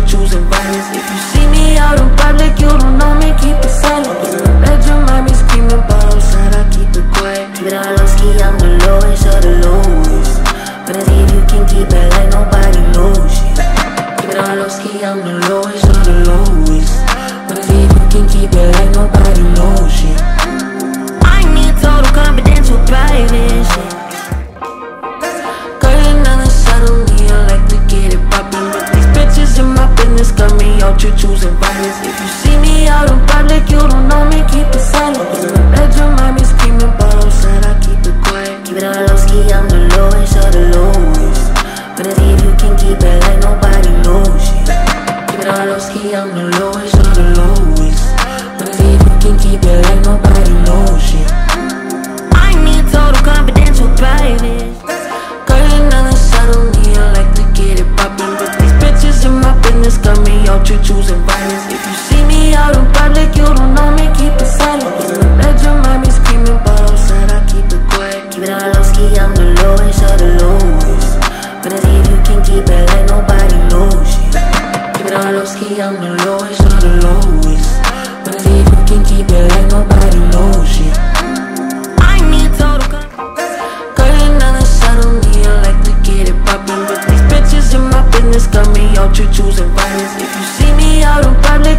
choosing violence. If you see me out in public, you don't know me, keep it silent. In the bedroom, I be screaming, but outside I keep it quiet. Keep it all low-key, I'm the lowest of the lowest. But see if you can keep it like nobody knows shit. Keep it all low-key, I'm the lowest of the lowest. But see if you can keep it like nobody knows shit. I need total confidential private shit. Girl, you nothing side on me, I like to get it poppin'. But these bitches in my business got me out, you choosing violence. If you see me out in public, you don't know me, keep it silent. In the bedroom, I be screaming, but outside I keep it quiet. Keep it all low-key, I'm the lowest of the lowest. But see if you can keep it like nobody knows shit. Keep it all low-key, I'm the lowest of the lowest. But see if you can keep it like nobody knows shit. I need total confidential private. Girl, you nothing side on me, I like to get it poppin'. But these bitches in my business got me out, you choosing violence. If you see me out in public, you don't know me, keep it silent. In the bedroom, I be screaming, but outside I keep it quiet. Keep it all low-key, I'm the lowest of the lowest. But see if you can keep it like nobody knows shit. Keep it all low-key, I'm the lowest of the lowest. But see if you can keep it like nobody knows shit. I need total confidence. Girl, you nothing side on me, I like to get it poppin'. But these bitches in my business got me out, you choosing violence. If you see me out in public,